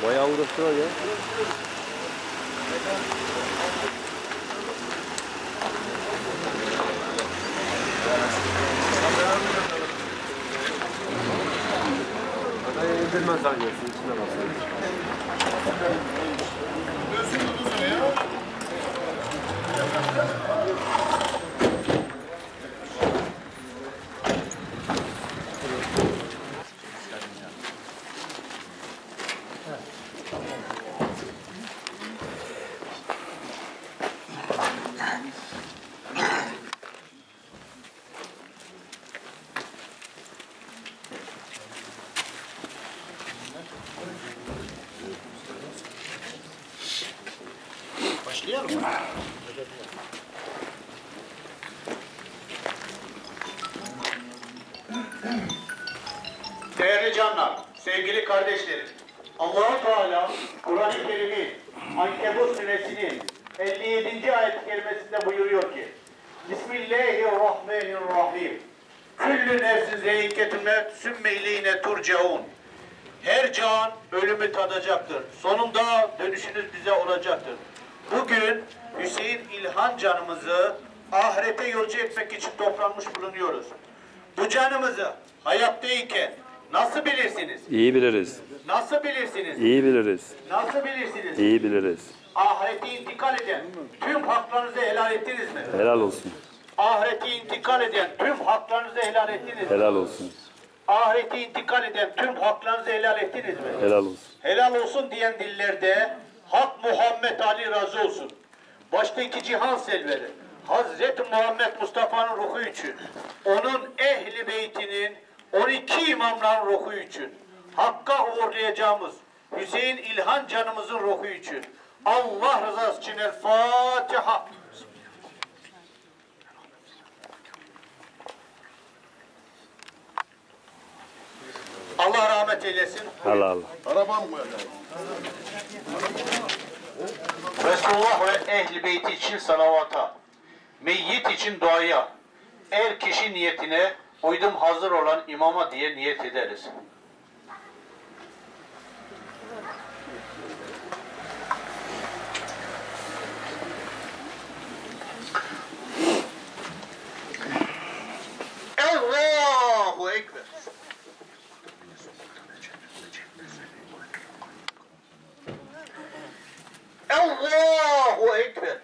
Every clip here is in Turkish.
Bayağı uğraştılar ya. Adayı indirmez zannediyorsun, içine basıyor. Başlayalım mı? Değerli canlar, sevgili kardeşlerim, Allah-u Teala Kur'an-ı Kerim'in Ankebut suresinin 57. ayet-i kerimesinde buyuruyor ki Bismillahirrahmanirrahim. Küllü nefsin zeyiketün mevt sümme ileyne turcaun. Her can ölümü tadacaktır. Sonunda dönüşünüz bize olacaktır. Bugün Hüseyin İlhan canımızı ahirete yolcu etmek için toplanmış bulunuyoruz. Bu canımızı hayattayken nasıl bilirsiniz? İyi biliriz. Nasıl bilirsiniz? İyi biliriz. Nasıl bilirsiniz? İyi biliriz. Ahirete intikal eden tüm haklarınızı helal ettiniz mi? Helal olsun. Ahirete intikal eden tüm haklarınızı helal ettiniz mi? Helal olsun. Ahirete intikal eden tüm haklarınızı helal ettiniz mi? Helal olsun. Helal olsun diyen dillerde Hak Muhammed Ali razı olsun. Başta iki cihan selveri Hazreti Muhammed Mustafa'nın ruhu için, onun ehli beytinin 12 imamların ruhu için, Hakk'a uğurlayacağımız Hüseyin İlhan canımızın ruhu için, Allah rızası için El Fatiha. Allah rahmet eylesin. Helal. Arabam mı? Resulullah ve ehli beyti için salavata, meyyit için duaya, er kişi niyetine uydum hazır olan imama diye niyet ederiz. Allahu Ekber. Allahu Ekber.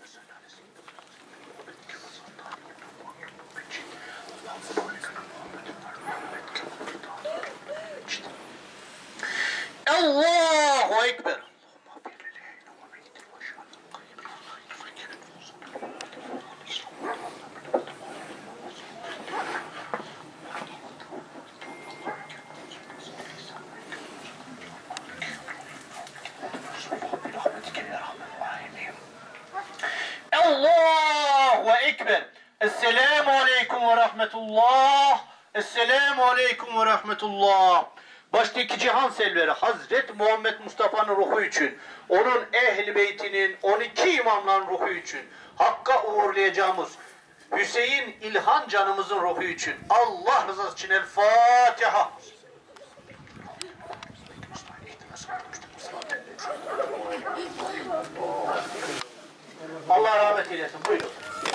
Allahu Ekber. Allahu Ekber. Esselamu Aleyküm ve Rahmetullah. Esselamu Aleyküm ve Rahmetullah. Başta iki cihan selveri Hazreti Muhammed Mustafa'nın ruhu için, onun ehli beytinin 12 imamların ruhu için, Hakk'a uğurlayacağımız Hüseyin İlhan canımızın ruhu için, Allah rızası için El Fatiha. Allah rahmet eylesin. Buyurun.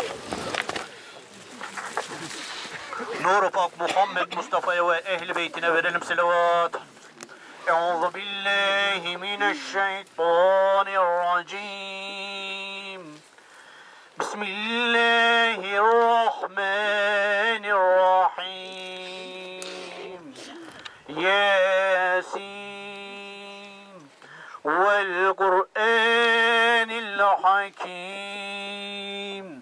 Nur-u Pak Muhammed Mustafa'ya ve ehli beytine verelim selavat. Euzu billahi mineşşeytanirracim. Bismillahirrahmanirrahim. Yasin vel Kur'anil Hakim.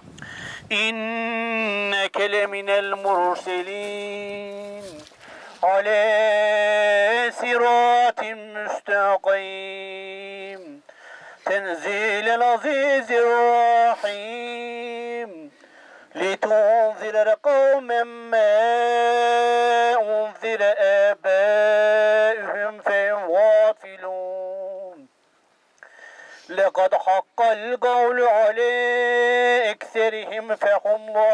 İnneke leminel murselin ala siratin müstakim. Tenzilel azizir rahim. Litunzire kavmen ma unzire âbâihim fehum gâfilûn. لقد حق القول على أكثرهم فهم لا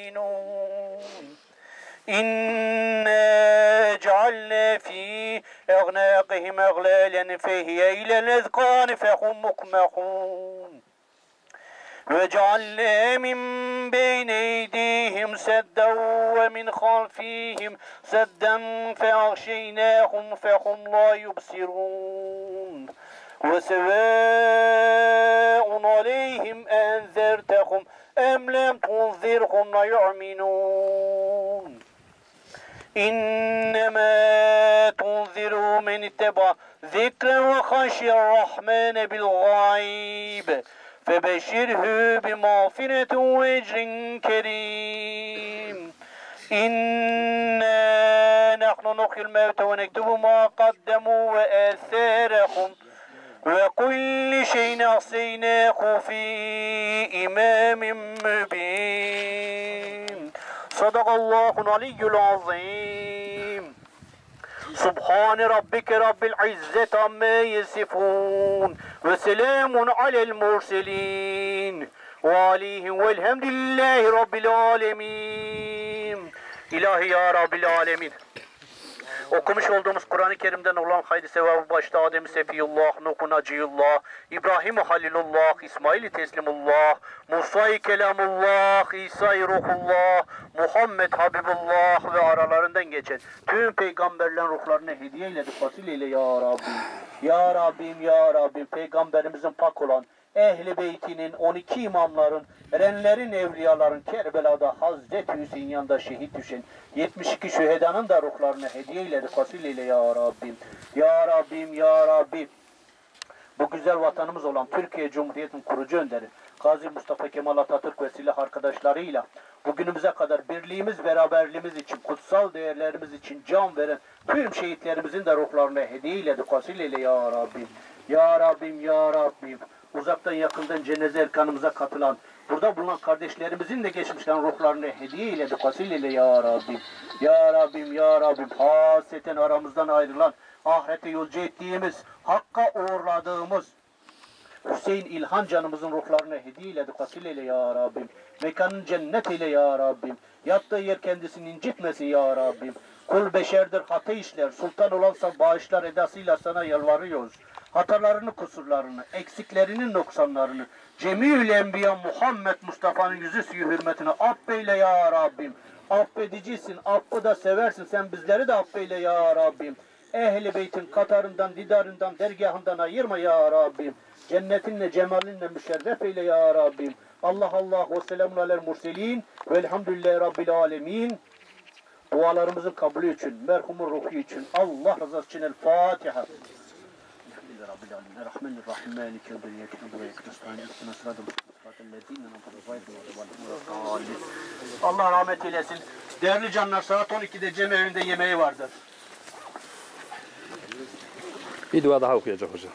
يؤمنون إنا جعلنا في أعناقهم أغلالا فهي إلى الأذقان فهم مقمحون وجعلنا من بين أيديهم سدا ومن خلفهم سدا فأغشيناهم فهم لا يبصرون وسواء عليهم أنذرتهم أم لم تنذرهم لا يؤمنون إنما تنذر من اتبع ذكر وخشي الرحمن بالغيب فبشره بمغفرة وأجر كريم إنا نحن نحيي الموتى ونكتب ما قدموا وآثارهم وكل شيء أحصيناه في إمام مبين صدق الله العلي العظيم سبحان ربك رب العزة عما يصفون وسلام على المرسلين وعليهم والحمد لله رب العالمين İlahi ya Rabbil Alemin. Okumuş olduğumuz Kur'an-ı Kerim'den olan haydi sevabı başta Adem-i Sefiyullah, Nuh'un Acıyullah, İbrahim-i Halilullah, İsmail-i Teslimullah, Musa-i Kelamullah, İsa-i Ruhullah, Muhammed Habibullah ve aralarından geçen tüm peygamberlerin ruhlarına hediye eyledik vasileyle ya Rabbim. Ya Rabbim, Ya Rabbim, peygamberimizin pak olan Ehl-i Beytinin, 12 imamların, erenlerin, evliyaların, Kerbela'da Hazreti Hüseyin yanında şehit düşen 72 şühedanın da ruhlarına hediye eyledik vasileyle ya Rabbim. Ya Rabbim, Ya Rabbim. Bu güzel vatanımız olan Türkiye Cumhuriyeti'nin kurucu önderi Gazi Mustafa Kemal Atatürk ve silah arkadaşlarıyla bugünümüze kadar birliğimiz, beraberliğimiz için, kutsal değerlerimiz için can veren tüm şehitlerimizin de ruhlarına hediye eyledik vasileyle ya Rabbim. Ya Rabbim, Ya Rabbim. Uzaktan yakından cenaze erkanımıza katılan, burada bulunan kardeşlerimizin de geçmişten ruhlarını hediye eyledik vasileyle ya Rabbim. Ya Rabbim, Ya Rabbim, hasreten aramızdan ayrılan, ahirete yolcu ettiğimiz, hakka uğurladığımız Hüseyin İlhan canımızın ruhlarını hediye eyledik vasileyle ya Rabbim. Mekanın cennet ile ya Rabbim. Yattığı yer kendisini incitmesin ya Rabbim. Kul beşerdir, hata işler, sultan olansa bağışlar edasıyla sana yalvarıyoruz. Hatalarını, kusurlarını, eksiklerinin noksanlarını, Cemil Enbiya Muhammed Mustafa'nın yüzü suyu hürmetine affeyle ya Rabbim. Affedicisin, affı da seversin, sen bizleri de affeyle ya Rabbim. Ehl-i Beyt'in katarından, didarından, dergahından ayırma ya Rabbim. Cennetinle, cemalinle müşerref eyle ya Rabbim. Allah Allah ve selamun alel murselin velhamdülillahi rabbil alemin. Dualarımızın kabulü için, merhumun ruhu için, Allah rızası için El Fatiha. Rabbil alemin. Rahmanirrahim. Maliki yevmiddin. İyyâke na'budu ve iyyâke nestaîn. İhdinas sıratal mustakim. Allah rahmet eylesin. Değerli canlar, saat 12'de cemevinde yemeği vardır. Bir dua daha okuyacak hocam.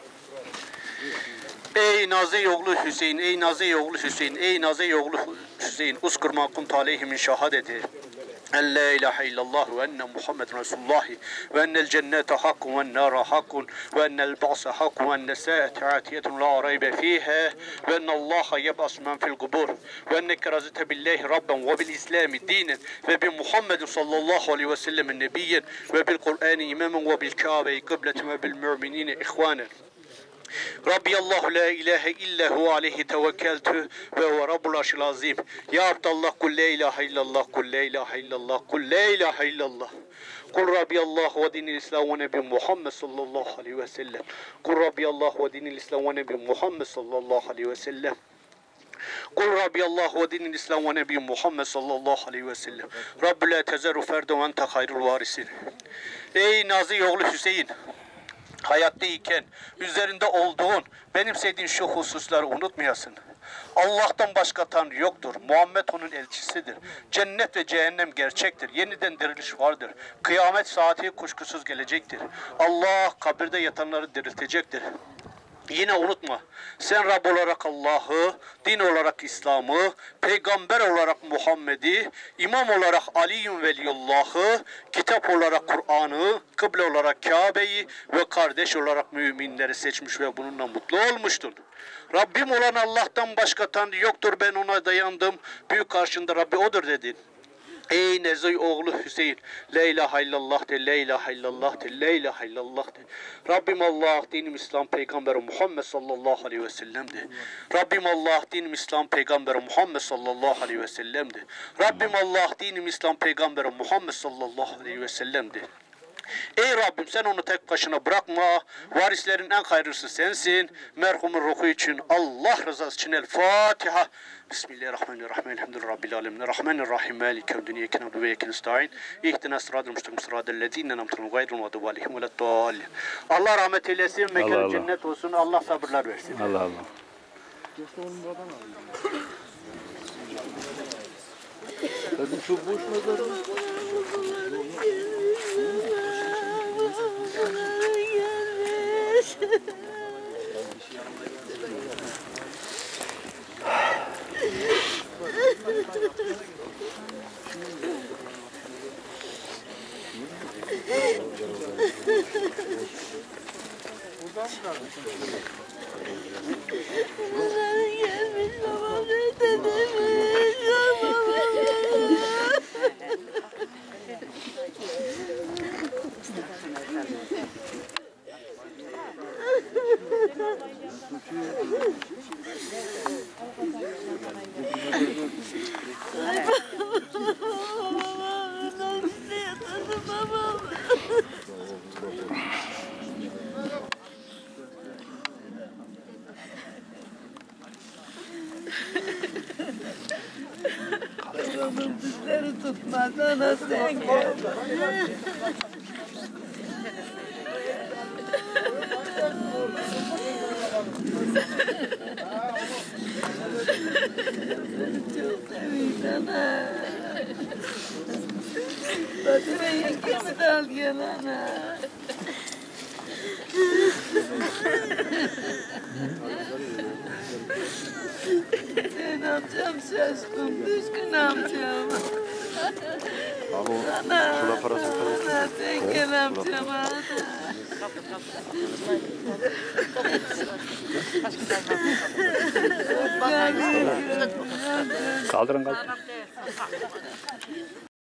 Ey Nazi oğlu Hüseyin, ey Nazi oğlu Hüseyin, ey Nazi oğlu Hüseyin, uskur ma kunt aleyhi min şehadeti. En la ilahe illallah ve enne Muhammeden Resulullah ve ennel cennete hakkun ve nâra hakkun ve ennel ba'sa hakkun ve enne sâete atiyetun la raybe fîhâ ve ennallâhe yeb'as men fil kubur ve enneke razite billahi rabben ve bil islami dinen ve bi Muhammedin sallallahu aleyhi ve sellemin nebiyyen ve bil Kur'an imamen ve bil Kâbe-i kıbleten ve bil mü'minine ihvanen. Rabbi Allahu la ilahe illa hu aleyhi tevekkeltü ve huve rabbul arşil azim. Ya Abdallah kul la ilahe illallah, kul la ilahe illallah, kul la ilahe illallah. Kul Rabbi Allah ve dinil İslam ve Nebi Muhammed sallallahu aleyhi ve sellem. Kul Rabbi Allah ve dinil İslam ve Nebi Muhammed sallallahu aleyhi ve sellem. Kul Rabbi Allah ve dinil İslam ve Nebi Muhammed sallallahu aleyhi ve sellem. Rabbi la tezeru ferden ve ente hayrul varisin. Ey Nazi oğlu Hüseyin, hayattayken üzerinde olduğun, benimsediğin şu hususları unutmayasın. Allah'tan başka Tanrı yoktur. Muhammed onun elçisidir. Cennet ve cehennem gerçektir. Yeniden diriliş vardır. Kıyamet saati kuşkusuz gelecektir. Allah kabirde yatanları diriltecektir. Yine unutma, sen Rab olarak Allah'ı, din olarak İslam'ı, peygamber olarak Muhammed'i, imam olarak Ali'yün Veliyullah'ı, kitap olarak Kur'an'ı, kıble olarak Kabe'yi ve kardeş olarak müminleri seçmiş ve bununla mutlu olmuştun. Rabbim olan Allah'tan başka Tanrı yoktur, ben ona dayandım, büyük karşında Rabbi odur dedin. Ey Nezoy oğlu Hüseyin, la ilahe illallah de, la ilahe illallah de, la ilahe illallah de. Rabbim Allah, dinim İslam, Peygamberi Muhammed sallallahu aleyhi ve sellem de. Rabbim Allah, dinim İslam, Peygamberi Muhammed sallallahu aleyhi ve sellem de. Rabbim Allah, dinim İslam, Peygamberi Muhammed sallallahu aleyhi ve sellem de. Ey Rabbim sen onu tek başına bırakma. Varislerin en hayırlısı sensin. Merhumun ruhu için Allah rızası için El Fatiha. Bismillahirrahmanirrahim. Elhamdülillahi Rabbil alemin. Rahmanirrahim. Maliki yevmiddin. İyyake na'budu ve iyyake nestaîn. İhdina sıratal mustakim sıratal lezîne en'amte aleyhim gayril mağdûbi aleyhim veleddâllîn. Allah rahmet eylesin. Allah Mekanı Allah. cennet olsun. Allah sabırlar versin. Allah Allah. Kadın çok boş mezar mı? Babamın dizleri tutmaz, ana sen gel. Çok sevindim ana. Batır'a yengemi de al gel ana. Sen amcam şaşkın, düşkün amcam. Ana, ana sen gel amcam ana. Kaldırın kaldırın.